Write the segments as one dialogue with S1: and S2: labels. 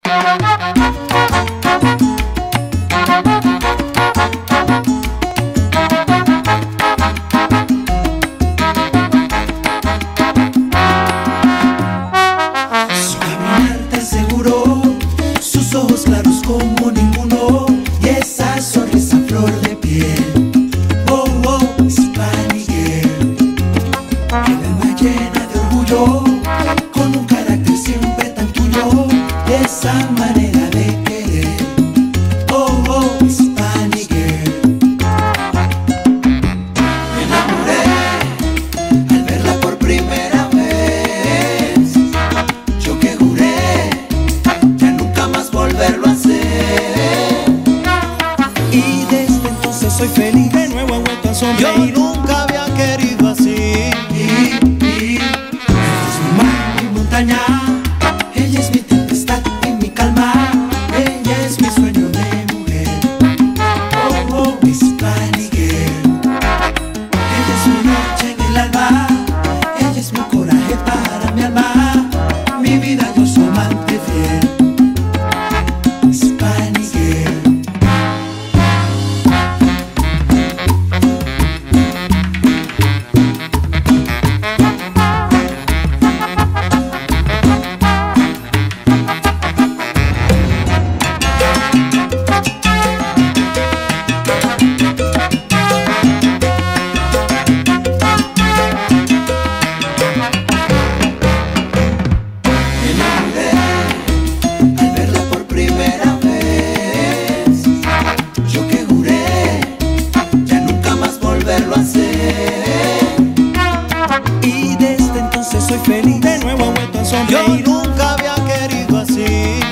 S1: Su caminar tan seguro, sus ojos claros como ninguno, y esa sonrisa flor de piel. Oh, oh, Hispanic girl. El alma llena de orgullo, con un carácter siempre tan tuyo, y esa manera de querer. Oh, oh, Hispanic girl. Me enamoré al verla por primera vez. Yo que juré ya nunca más volverlo a hacer, y desde entonces soy feliz.
S2: De nuevo he vuelto a sonreír.
S1: Yo nunca había querido así. Ella es mi mar, mi montaña. Ella es mi tempestad y mi calma. Ella es mi sueño de mujer. Oh, oh, Hispanic girl. Ella es mi noche en el alma. Ella es mi coraje para mi alma. Mi vida, yo soy amante fiel. Hispanic girl. Me enamoré al verla por primera vez. Yo que juré ya nunca más volverlo a hacer, y desde entonces soy feliz.
S2: De nuevo he vuelto a
S1: Yo
S2: sonreír.
S1: nunca había querido así.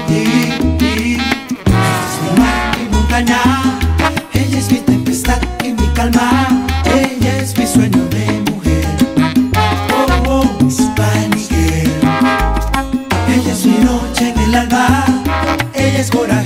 S1: Ella es mi mar, mi montaña. Ella es mi tempestad y mi calma. Ella es mi sueño de mujer. Oh, oh, Hispanic girl. Ella es mi noche en el alma. Ella es corazón.